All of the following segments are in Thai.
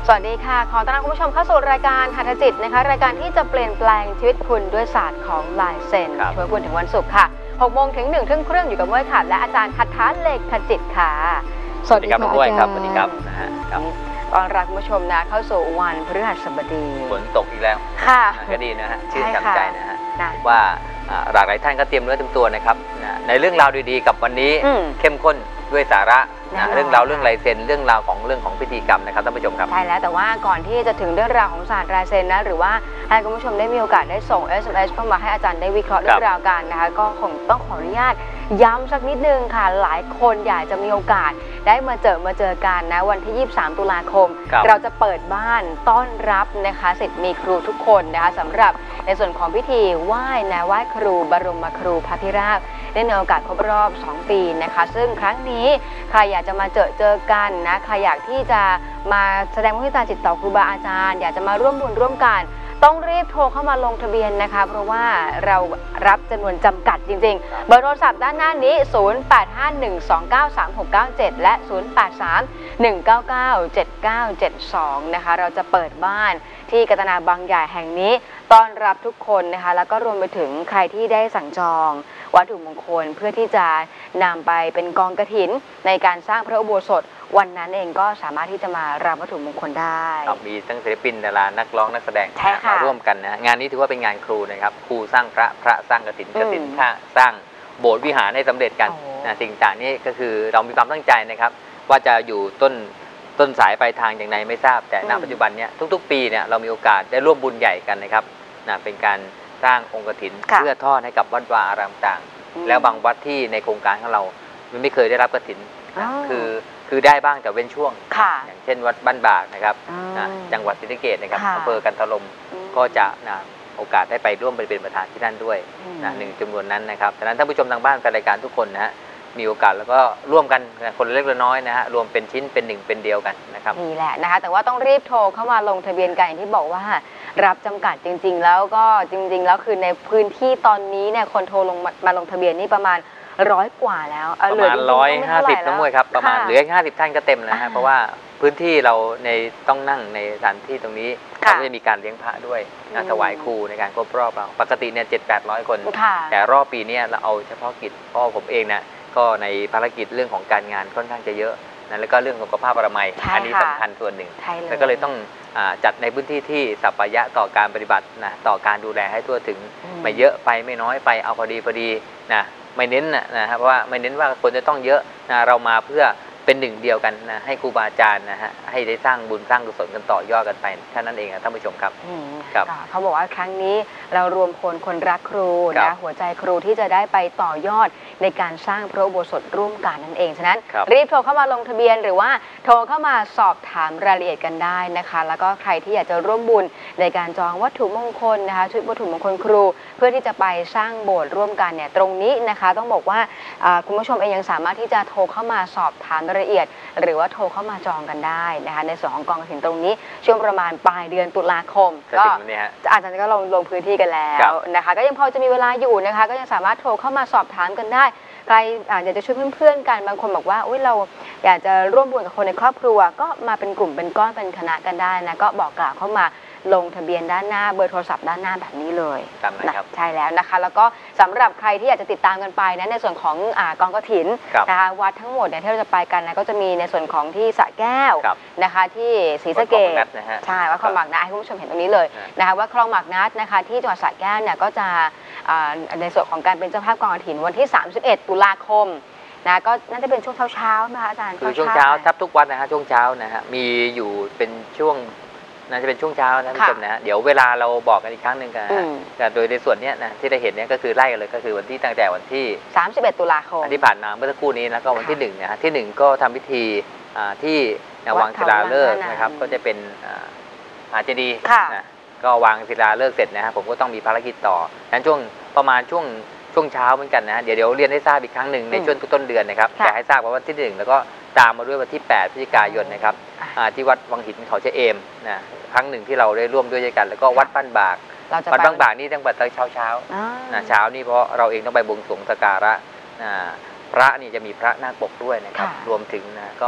สวัสดีค่ะขอต้อนรับคุณผู้ชมเข้าสู่รายการหัตถจิตนะคะรายการที่จะเปลี่ยนแปลงชีวิตคุณด้วยศาสตร์ของลายเซ็นช่วยคุณถึงวันศุกร์ค่ะ6 โมงถึง1 ทุ่มครึ่งอยู่กับม้วยค่ะและอาจารย์หัตถะเลขจิตค่ะสวัสดีครับม้วยครับสวัสดีครับต้อนรับคุณผู้ชมนะเข้าสู่วันพฤหัสบดีฝนตกอีกแล้วค่ะก็ดีนะฮะชื่นใจนะฮะว่าหลากหลายท่านก็เตรียมเนื้อเตรียมตัวนะครับในเรื่องราวดีๆกับวันนี้เข้มข้นด้วยสาระเรื่องราวเรื่องลายเซ็นเรื่องราวของพิธีกรรมนะครับท่านผู้ชมครับใช่แล้วแต่ว่าก่อนที่จะถึงเรื่องราวของศาสตร์ลายเซ็นนะหรือว่าให้คุณผู้ชมได้มีโอกาสได้ส่ง SMS เข้ามาให้อาจารย์ได้วิเคราะห์เรื่องราวกันนะคะก็คงต้องขออนุญาตย้ำสักนิดนึงค่ะหลายคนอยากจะมีโอกาสได้มาเจอกันนะวันที่23 ตุลาคมเราจะเปิดบ้านต้อนรับนะคะศิษย์มีครูทุกคนนะคะสำหรับในส่วนของพิธีไหว้ครูบรมครูพระธิราชในโอกาสครบรอบ2 ปีนะคะซึ่งครั้งนี้ใครอยากจะมาเจอกันนะใครอยากที่จะมาแสดงมุทิตาจิตต่อครูบาอาจารย์อยากจะมาร่วมบุญร่วมกันต้องรีบโทรเข้ามาลงทะเบียนนะคะเพราะว่าเรารับจำนวนจำกัดจริงๆเบอร์โทรศัพท์ด้านหน้านี้0851293697และ0831997972นะคะเราจะเปิดบ้านที่กัตนาบางใหญ่แห่งนี้ต้อนรับทุกคนนะคะแล้วก็รวมไปถึงใครที่ได้สั่งจองวัตถุมงคลเพื่อที่จะนำไปเป็นกองกฐินในการสร้างพระอุโบสถวันนั้นเองก็สามารถที่จะมารับวัตถุมงคลได้มีทั้งศิลปินดารานักร้องนักแสดงมาร่วมกันนะงานนี้ถือว่าเป็นงานครูนะครับครูสร้างพระสร้างกฐินสร้างโบสถ์วิหารให้สำเร็จกันนะสิ่งต่างนี้ก็คือเรามีความตั้งใจนะครับว่าจะอยู่ต้นสายปลายทางอย่างไรไม่ทราบแต่ณปัจจุบันเนี้ยทุกๆปีเนี่ยเรามีโอกาสได้ร่วมบุญใหญ่กันนะครับนะเป็นการสร้างองค์กฐินเพื่อทอดให้กับวัดวาอารามต่างแล้วบางวัดที่ในโครงการของเราไม่เคยได้รับกฐินคือได้บ้างแต่เว้นช่วงอย่างเช่นวัดบ้านบากนะครับจังหวัดศรีสะเกษนะครับอำเภอกันทรมก็จะโอกาสได้ไปร่วมเป็นประธานที่นั่นด้วยหนึ่งจำนวนนั้นนะครับดังนั้นท่านผู้ชมทางบ้านแฟนรายการทุกคนนะฮะมีโอกาสแล้วก็ร่วมกันคนเล็กเล็กน้อยนะฮะรวมเป็นชิ้นเป็นหนึ่งเป็นเดียวกันนะครับนี่แหละนะคะแต่ว่าต้องรีบโทรเข้ามาลงทะเบียนกันอย่างที่บอกว่ารับจำกัดจริงๆแล้วก็จริงๆแล้วคือในพื้นที่ตอนนี้เนี่ยคนโทรมาลงทะเบียนนี่ประมาณ100 กว่าแล้วประมาณ150ทั้งหมดครับประมาณเหลือ50 ท่านก็เต็มแล้วฮะเพราะว่าพื้นที่เราในต้องนั่งในสถานที่ตรงนี้เราก็จะมีการเลี้ยงพระด้วยถวายครูในการครบรอบเราปกติเนี่ย700-800 คนแต่รอบปีนี้เราเอาเฉพาะกิจเพราะผมเองนะก็ในภารกิจเรื่องของการงานค่อนข้างจะเยอะนะแล้วก็เรื่องสุขภาพอนามัยอันนี้สำคัญส่วนหนึ่งแล้วก็เลยต้องจัดในพื้นที่ที่สัปยะต่อการปฏิบัตินะต่อการดูแลให้ทั่วถึงไม่เยอะไปไม่น้อยไปเอาพอดีนะไม่เน้นนะครับเพราะว่าไม่เน้นว่าคนจะต้องเยอะนะเรามาเพื่อเป็นหนึ่งเดียวกันนะให้ครูบาอาจารย์นะฮะให้ได้สร้างบุญสร้างกุศลกันต่อยอดกันไปแค่นั้นเองท่านผู้ชมครับเขาบอกว่าครั้งนี้เรารวมคนรักครูนะหัวใจครูที่จะได้ไปต่อยอดในการสร้างพระอุโบสถร่วมกันนั่นเองฉะนั้นรีบโทรเข้ามาลงทะเบียนหรือว่าโทรเข้ามาสอบถามรายละเอียดกันได้นะคะแล้วก็ใครที่อยากจะร่วมบุญในการจองวัตถุมงคลนะคะชุดวัตถุมงคลครูเพื่อที่จะไปสร้างโบสถ์ร่วมกันเนี่ยตรงนี้นะคะต้องบอกว่าคุณผู้ชมเองยังสามารถที่จะโทรเข้ามาสอบถามรายละเอียดหรือว่าโทรเข้ามาจองกันได้นะคะในส่วนของกองกฐินตรงนี้ช่วงประมาณปลายเดือนตุลาคมก็อาจารย์ก็ลงพื้นที่กันแล้วนะคะก็ยังพอจะมีเวลาอยู่นะคะก็ยังสามารถโทรเข้ามาสอบถามกันได้ใครอยากจะช่วยเพื่อนๆกันบางคนบอกว่าอุ๊ยเราอยากจะร่วมบุญกับคนในครอบครัวก็มาเป็นกลุ่มเป็นก้อนเป็นคณะกันได้นะก็บอกกล่าวเข้ามาลงทะเบียนด้านหน้าเบอร์โทรศัพท์ด้านหน้าแบบนี้เลยใช่แล้วนะคะแล้วก็สำหรับใครที่อยากจะติดตามกันไปนะในส่วนของกองกฐินนะคะวัดทั้งหมดเนี่ยที่เราจะไปกันนะก็จะมีในส่วนของที่สระแก้วนะคะที่ศรีสะเกษใช่วัดคลองหมากนัดให้คุณผู้ชมเห็นตรงนี้เลยนะคะวัดคลองหมากนัดนะคะที่จังหวัดสระแก้วเนี่ยก็จะในส่วนของการเป็นเจ้าภาพกองกฐินวันที่31 ตุลาคมนะก็น่าจะเป็นช่วงเช้าๆนะคะอาจารย์คือช่วงเช้าทับทุกวันนะฮะช่วงเช้านะฮะมีอยู่เป็นช่วงน่าจะเป็นช่วงเช้านะท่านผู้ชมนะเดี๋ยวเวลาเราบอกกันอีกครั้งหนึ่งกันแต่โดยในส่วนนี้นะที่ได้เห็นเนี่ยก็คือไล่กันเลยก็คือวันที่ตั้งแต่วันที่ 31 ตุลาคมที่ผ่านมาเมื่อสักครู่นี้แล้วก็วันที่1นะฮะที่1ก็ทำพิธีที่วางศิลาฤกษ์นะครับก็จะเป็นอาเจดีย์นะก็วางศิลาฤกษ์เสร็จนะฮะผมก็ต้องมีภารกิจต่อนั้นช่วงประมาณช่วงเช้าเหมือนกันนะเดี๋ยวเรียนให้ทราบอีกครั้งหนึ่งในช่วงต้นเดือนนะครับแต่ให้ทราบว่าวันที่1แล้วก็ตามมาด้วยวันที่8 พฤศจิกายนนะครับที่วัดวังหินเขาเชเอมนะครั้งหนึ่งที่เราได้ร่วมด้วยกันแล้วก็วัดบ้านบากวัดบ้านบากนี่ตั้งแต่เช้านะเช้านี่เพราะเราเองต้องไปบวงสรวงสักการะพระนี่จะมีพระนาคปกด้วยนะครับรวมถึงนะก็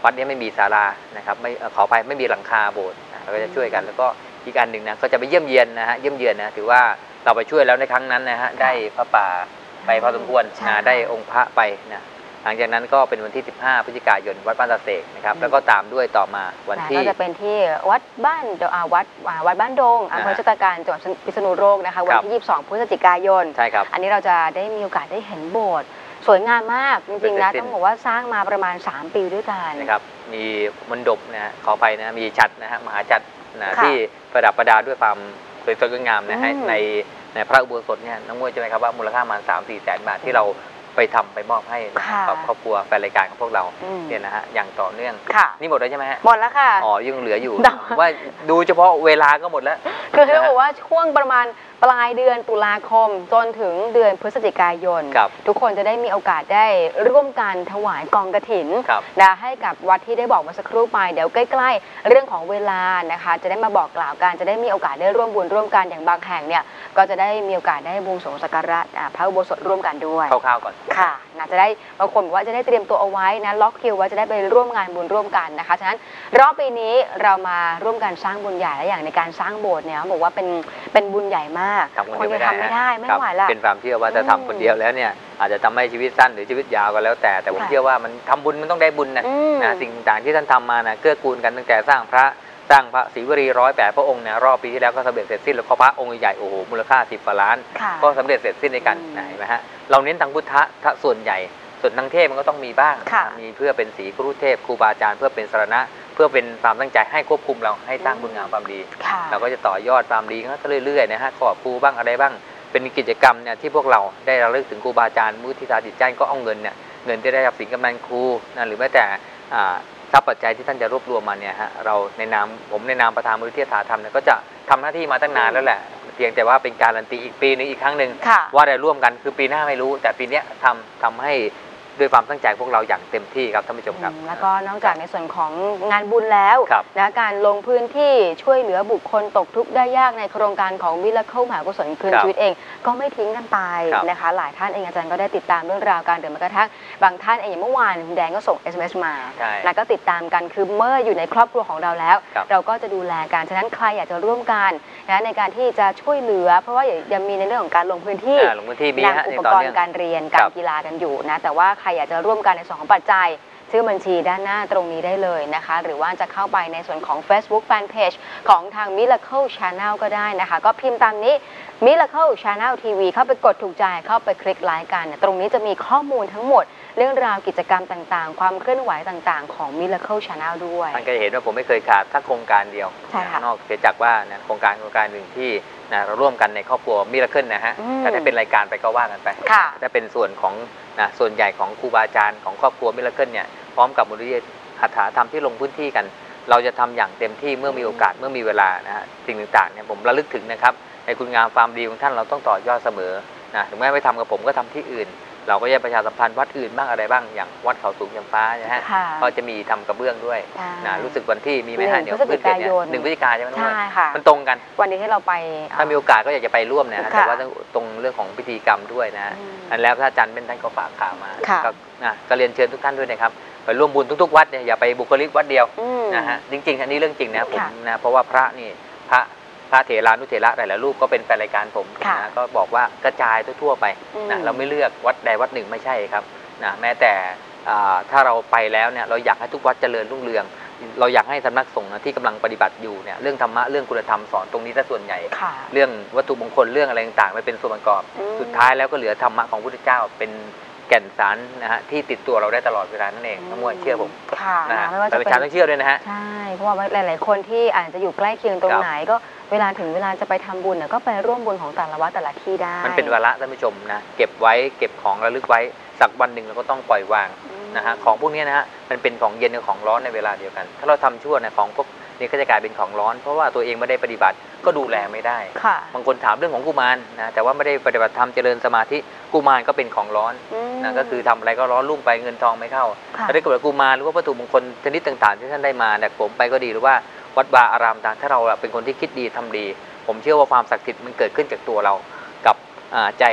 วัดนี้ไม่มีศาลานะครับไม่ขออภัยไม่มีหลังคาโบสถ์เราก็จะช่วยกันแล้วก็อีกอันหนึ่งนะก็จะไปเยี่ยมเยียนนะฮะเยี่ยมเยียนนะถือว่าเราไปช่วยแล้วในครั้งนั้นนะฮะได้พระป่าไปพอสมควรได้องค์พระไปนะหลังจากนั้นก็เป็นวันที่15 พฤศจิกายนวัดบ้านตาเสกนะครับแล้วก็ตามด้วยต่อมาวันที่ก็จะเป็นที่วัดบ้านวัดบ้านดงอำเภอชะตาการจังหวัดพิษณุโลกนะคะวันที่22 พฤศจิกายนใช่ครับอันนี้เราจะได้มีโอกาสได้เห็นโบสถ์สวยงามมากจริงๆนะต้องบอกว่าสร้างมาประมาณ3 ปีด้วยกันนะครับมีมณฑปนะขอไปนะมีฉัตรนะฮะมหาฉัตรนะที่ประดับประดาด้วยความสวยสดงดงามนะฮะในพระอุโบสถเนี่ยน้องมวยใช่ไหมครับว่ามูลค่าประมาณ3-4 แสนบาทที่เราไปทำไปมอบให้กับครอบครัวแฟนรายการของพวกเราเนี่ยนะฮะอย่างต่อเนื่องนี่หมดแล้วใช่ไหมฮะหมดแล้วค่ะอ๋อยังเหลืออยู่ว่าดูเฉพาะเวลาก็หมดแล้วคือเขาบอกว่าช่วงประมาณปลายเดือนตุลาคมจนถึงเดือนพฤศจิกายนทุกคนจะได้มีโอกาสได้ร่วมกันถวายกองกฐินนะให้กับวัดที่ได้บอกมาสักครู่ไปเดี๋ยวใกล้ๆเรื่องของเวลานะคะจะได้มาบอกกล่าวกันจะได้มีโอกาสได้ร่วมบุญร่วมกันอย่างบางแห่งเนี่ยก็จะได้มีโอกาสได้บวงสรวงสักการะพระอุโบสถร่วมกันด้วยคร่าวๆก่อนค่ะนะจะได้บางคนบอกว่าจะได้เตรียมตัวเอาไว้นะล็อกคิวว่าจะได้ไปร่วมงานบุญร่วมกันนะคะฉะนั้นรอบปีนี้เรามาร่วมกันสร้างบุญใหญ่และอย่างในการสร้างโบสถ์เนี่ยบอกว่าเป็นบุญใหญ่มากคนจะทำไม่ได้ไม่ไหวละเป็นความเชื่อว่าจะทำคนเดียวแล้วเนี่ยอาจจะทำให้ชีวิตสั้นหรือชีวิตยาวก็แล้วแต่ผมเชื่อว่ามันทำบุญมันต้องได้บุญนะสิ่งต่างที่ท่านทำมานะเกื้อกูลกันตั้งแต่สร้างพระศรีวลี108 พระองค์เนี่ยรอบปีที่แล้วก็สำเร็จเสร็จสิ้นแล้วก็พระองค์ใหญ่โอ้โหมูลค่า10 กว่าล้านก็สำเร็จเสร็จสิ้นในกันเห็นไหมฮะเราเน้นทางพุทธะส่วนใหญ่ส่วนทางเทพมันก็ต้องมีบ้างมีเพื่อเป็นศรีครุเทพครูบาอาจารย์เพื่อเป็นสรณะเพื่อเป็นความตั้งใจให้ควบคุมเราให้สร้างบุญงามความดีเราก็จะต่อยอดความดีก็เรื่อยๆนะฮะกอบครูบ้างอะไรบ้างเป็นกิจกรรมเนี่ยที่พวกเราได้ระลึกถึงครูบาอาจารย์มุทิตาจิตใจก็เอาเงินเนี่ยเงินที่ได้รับสินกำนันครูนะหรือแม้แต่ทรัพย์ปัจจัยที่ท่านจะรวบรวมมาเนี่ยฮะเราผมในนามประธานมูลนิธิฐาธรรมเนี่ยก็จะทำหน้าที่มาตั้งนานแล้วแหละเพียงแต่ว่าเป็นการันตีอีกปีนึงอีกครั้งหนึ่งว่าได้ร่วมกันคือปีหน้าไม่รู้แต่ปีนี้ทำให้ด้วยความตั้งใจพวกเราอย่างเต็มที่ครับท่านผู้ชมครับแล้วก็นอกจากในส่วนของงานบุญแล้วนะการลงพื้นที่ช่วยเหลือบุคคลตกทุกข์ได้ยากในโครงการของวิลาเคิลมหากุศลคืนชีวิตเองก็ไม่ทิ้งกันไปนะคะหลายท่านเองอาจารย์ก็ได้ติดตามเรื่องราวการเดินมากระทั่งบางท่านเองอย่างเมื่อวานแดงก็ส่ง SMS มาแล้วก็ติดตามกันคือเมื่ออยู่ในครอบครัวของเราแล้วเราก็จะดูแลกันฉะนั้นใครอยากจะร่วมกันนะในการที่จะช่วยเหลือเพราะว่ายังมีในเรื่องของการลงพื้นที่นำอุปกรณ์การเรียนการกีฬากันอยู่นะแต่ว่าใครอยากจะร่วมกันในส่วนของปัจจัยชื่อบัญชีด้านหน้าตรงนี้ได้เลยนะคะหรือว่าจะเข้าไปในส่วนของ Facebook Fanpage ของทาง Miracle Channel ก็ได้นะคะก็พิมพ์ตามนี้ Miracle Channel TV เข้าไปกดถูกใจเข้าไปคลิกไลค์กันตรงนี้จะมีข้อมูลทั้งหมดเรื่องราวกิจกรรมต่างๆความเคลื่อนไหวต่างๆของ Miracle Channel ด้วยท่านก็จะเห็นว่าผมไม่เคยขาดสักโครงการเดียวนอกจากว่าโครงการหนึ่งที่เราร่วมกันในครอบครัวMiracleนะฮะแต่ถ้าเป็นรายการไปก็ว่ากันไปถ้าเป็นส่วนของส่วนใหญ่ของครูบาอาจารย์ของครอบครัวMiracleเนี่ยพร้อมกับมูลนิธิหัตถธรรมที่ลงพื้นที่กันเราจะทำอย่างเต็มที่เมื่อมีโอกาสเมื่อมีเวลานะฮะสิ่งต่างๆเนี่ยผมระลึกถึงนะครับในคุณงามความดีของท่านเราต้องต่อยอดเสมอนะถึงแม้ไม่ทำกับผมก็ทำที่อื่นเราก็จะประชาสัมพันธ์วัดอื่นบ้างอะไรบ้างอย่างวัดเขาสูงจำฟ้านะฮะก็จะมีทำกระเบื้องด้วยนะรู้สึกวันที่มีไหมฮะเดี๋ยวพฤศจิกายน 1 พฤศจิกายนใช่ไหมใช่ค่ะมันตรงกันวันนี้ที่เราไปถ้ามีโอกาสก็อยากจะไปร่วมนะแต่ว่าตรงเรื่องของพิธีกรรมด้วยนะอันแล้วถ้าอาจารย์เป็นท่านก็ฝากข่าวมาก็เรียนเชิญทุกท่านด้วยนะครับไปร่วมบุญทุกๆวัดเนี่ยอย่าไปบุคลิกวัดเดียวนะฮะจริงๆอันนี้เรื่องจริงนะผมนะเพราะว่าพระนี่พระเถรานุเถระหลายๆรูปก็เป็นแฟนรายการผมนะก็บอกว่ากระจายทั่วๆไปนะเราไม่เลือกวัดใดวัดหนึ่งไม่ใช่ครับนะแม้แต่ถ้าเราไปแล้วเนี่ยเราอยากให้ทุกวัดเจริญรุ่งเรืองเราอยากให้สำนักสงฆ์ที่กำลังปฏิบัติอยู่เนี่ยเรื่องธรรมะเรื่องคุณธรรมสอนตรงนี้ซะส่วนใหญ่เรื่องวัตถุมงคลเรื่องอะไรต่างๆไม่เป็นส่วนประกอบสุดท้ายแล้วก็เหลือธรรมะของพระพุทธเจ้าเป็นแก่นสารนะฮะที่ติดตัวเราได้ตลอดเวลานั่นเองทั้งหมดเชื่อผมนะไม่ว่าจะเป็นชาวต้องเชื่อด้วยนะฮะใช่เพราะว่าหลายๆคนที่อาจจะอยู่ใกล้เคียงตรงไหนก็เวลาถึงเวลาจะไปทำบุญก็ไปร่วมบุญของแต่ละวัดแต่ละที่ได้มันเป็นวาระท่านผู้ชมนะเก็บไว้เก็บของระลึกไว้สักวันหนึ่งเราก็ต้องปล่อยวางนะฮะของพวกนี้นะฮะมันเป็นของเย็นกับของร้อนในเวลาเดียวกันถ้าเราทำชั่วในของพวกนี้ก็จะกลายเป็นของร้อนเพราะว่าตัวเองไม่ได้ปฏิบัติก็ดูแลไม่ได้บางคนถามเรื่องของกุมารนะแต่ว่าไม่ได้ปฏิบัติธรรมเจริญสมาธิกุมารก็เป็นของร้อนนะก็คือทำอะไรก็ร้อนรุ่มไปเงินทองไม่เข้าถ้าได้เกิดกุมารหรือว่าวัตถุมงคลชนิดต่างๆที่ท่านได้มาเนี่ยผมไปก็ดีหรือว่าวัดวาอารามต่างถ้าเราเป็นคนที่คิดดีทำดีผมเชื่อว่าความศักดิ์สิทธิ์มันเกิดขึ้นจากตัวเรากับใจเรา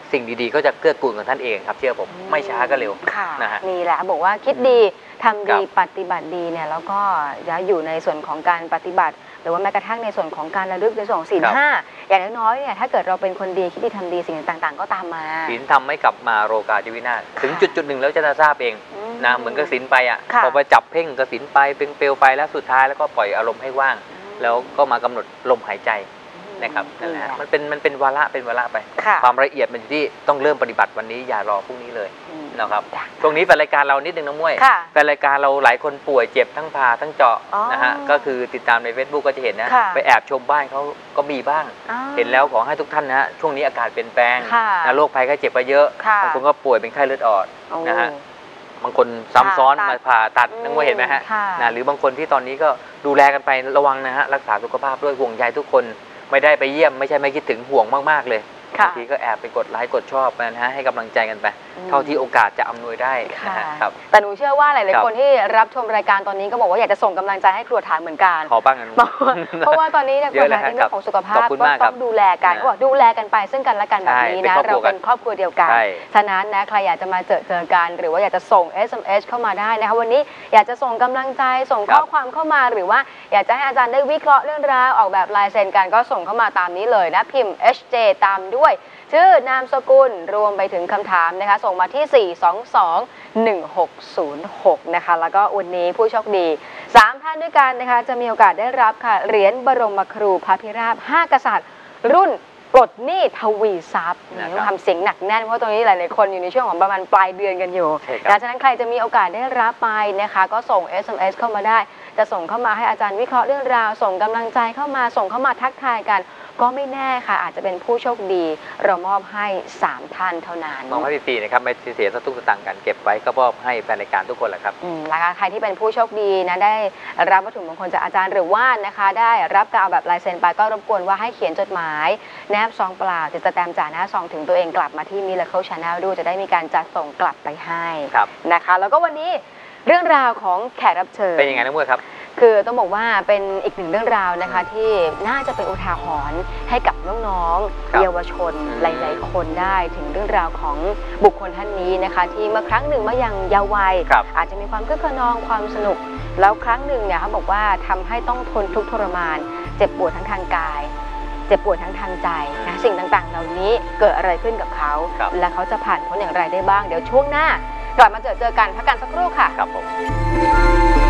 สิ่งดีๆก็จะเกื้อกูลกับท่านเองครับเชื่อผมไม่ช้าก็เร็วนะฮะนี่แหละบอกว่าคิดดีทำดีปฏิบัติดีเนี่ยแล้วก็อยู่ในส่วนของการปฏิบัติหรือว่าแม้กระทั่งในส่วนของการระลึกในส่วนของศีล 5อย่างน้อยๆเนี่ยถ้าเกิดเราเป็นคนดีคิดดีทำดีสิ่งต่างๆก็ตามมาศีลทำไม่กลับมาโรกาจวินาศถึงจุดหนึ่งแล้วจะทราบเองนะเหมือนกับศีลไปอ่ะพอไปจับเพ่งกับศีลไปเป็นเปลวไปแล้วสุดท้ายแล้วก็ปล่อยอารมณ์ให้ว่างแล้วก็มากำหนดลมหายใจนะครับนั่นแหละมันเป็นวาระไปความละเอียดมันอยู่ที่ต้องเริ่มปฏิบัติวันนี้อย่ารอพรุ่งนี้เลยนะครับตรงนี้เป็นรายการเรานิดนึงน้องมุ้ยเป็นรายการเราหลายคนป่วยเจ็บทั้งผ่าทั้งเจาะนะฮะก็คือติดตามใน Facebook ก็จะเห็นนะไปแอบชมบ้านเขาก็มีบ้างเห็นแล้วขอให้ทุกท่านนะฮะช่วงนี้อากาศเปลี่ยนแปลงโรคภัยไข้เจ็บก็เยอะบางคนก็ป่วยเป็นไข้เลือดออดนะฮะบางคนซ้ำซ้อนมาผ่าตัดน้องมุ้ยเห็นไหมฮะนะหรือบางคนที่ตอนนี้ก็ดูแลกันไประวังนะฮะรักษาสุขภาพด้วยห่วงใยทุกคนไม่ได้ไปเยี่ยมไม่ใช่ไม่คิดถึงห่วงมากๆเลยบางทีก็แอบไปกดไลค์กดชอบนะฮะให้กำลังใจกันไปเท่าที่โอกาสจะอำนวยได้นะครับแต่หนูเชื่อว่าหลายๆคนที่รับชมรายการตอนนี้ก็บอกว่าอยากจะส่งกำลังใจให้ครัวฐานเหมือนกันขอบ้างกันเพราะว่าตอนนี้เนี่ยครัวฐานในเรื่องของสุขภาพก็ต้องดูแลกันก็ดูแลกันไปซึ่งกันและกันแบบนี้นะเราเป็นครอบครัวเดียวกันฉะนั้นนะใครอยากจะมาเจอกันหรือว่าอยากจะส่ง SMS เข้ามาได้นะคะวันนี้อยากจะส่งกำลังใจส่งข้อความเข้ามาหรือว่าอยากจะให้อาจารย์ได้วิเคราะห์เรื่องราวออกแบบลายเซ็นกันก็ส่งเข้ามาตามนี้เลยนะพิมพ์ HJ ตามด้วยชื่อนามสกุลรวมไปถึงคำถามนะคะส่งมาที่ 4221606 นะคะแล้วก็วันนี้ผู้โชคดี3ท่านด้วยกันนะคะจะมีโอกาสได้รับค่ะเหรียญบรมครูพระพิราบ5กษัตริย์รุ่นปลดหนี้ทวีทรัพย์ต้องทำเสียงหนักแน่นเพราะตรงนี้หลายๆคนอยู่ในช่วงของประมาณปลายเดือนกันอยู่ดังนั้นใครจะมีโอกาสได้รับไปนะคะก็ส่ง SMS เข้ามาได้จะส่งเข้ามาให้อาจารย์วิเคราะห์เรื่องราวส่งกำลังใจเข้ามาส่งเข้ามาทักทายกันก็ไม่แน่ค่ะอาจจะเป็นผู้โชคดีเรามอบให้3ท่านเท่านั้นมอบให้ฟรีนะครับไม่เสียทุกสตางค์กันเก็บไว้ก็มอบให้แฟนรายการทุกคนแหละครับแล้วใครที่เป็นผู้โชคดีนะได้รับวัตถุมงคลจากอาจารย์หรือว่านะคะได้รับการเอาแบบลายเซ็นไปก็รบกวนว่าให้เขียนจดหมายแนบซองเปล่าติดสแตมป์จ่าหน้าซองถึงตัวเองกลับมาที่Miracle Channel ด้วยจะได้มีการจัดส่งกลับไปให้นะคะแล้วก็วันนี้เรื่องราวของแขกรับเชิญเป็นยังไงน้องมุ้ยครับคือต้องบอกว่าเป็นอีกหนึ่งเรื่องราวนะคะที่น่าจะเป็นอุทาหรณ์ให้กับน้องๆเยาวชนหลายๆคนได้ถึงเรื่องราวของบุคคลท่านนี้นะคะที่เมื่อครั้งหนึ่งเมื่อยังเยาว์วัยอาจจะมีความคึกขนองความสนุกแล้วครั้งหนึ่งเนี่ยเขาบอกว่าทำให้ต้องทนทุกข์ทรมานเจ็บปวดทั้งทางกายเจ็บปวดทั้งทางใจนะสิ่งต่างๆเหล่านี้เกิดอะไรขึ้นกับเขาและเขาจะผ่านพ้นอย่างไรได้บ้างเดี๋ยวช่วงหน้ากลับมาเจอกันพักกันสักครู่ค่ะครับผม